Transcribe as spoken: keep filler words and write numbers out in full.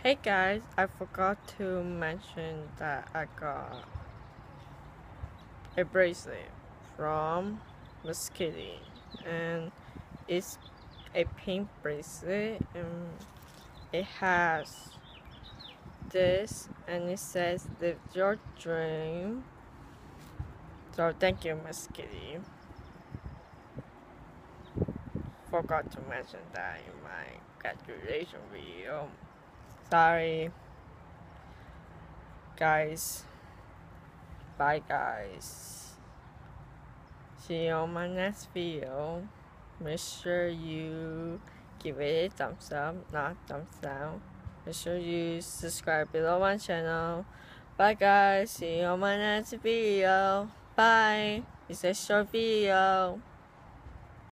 Hey guys, I forgot to mention that I got a bracelet from Miss Kitty, and it's a pink bracelet, and it has this, and it says "Live your dream." So thank you, Miss Kitty. Forgot to mention that in my graduation video. Sorry, guys. Bye, guys. See you on my next video. Make sure you give it a thumbs up, not thumbs down. Make sure you subscribe below my channel. Bye guys, see you on my next video. Bye. It's a short video.